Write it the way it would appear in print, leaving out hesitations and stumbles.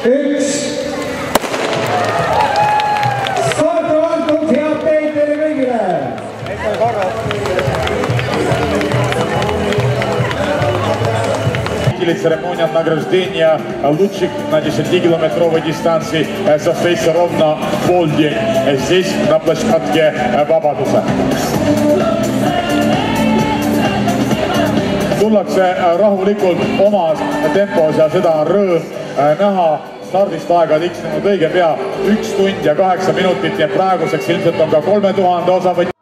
1. Start on antud, head teid teile kõigile! Церемония награждения лучших на 10-километровой дистанции состоится ровно в полдень здесь, на площадке Vabaduse. Tullakse rahulikult omas tempos ja seda on rõõm näha. Stardist aega tiksnenud õige pea 1 tund ja 8 minutit ja praeguseks ilmselt on ka 3000 osavõtjat.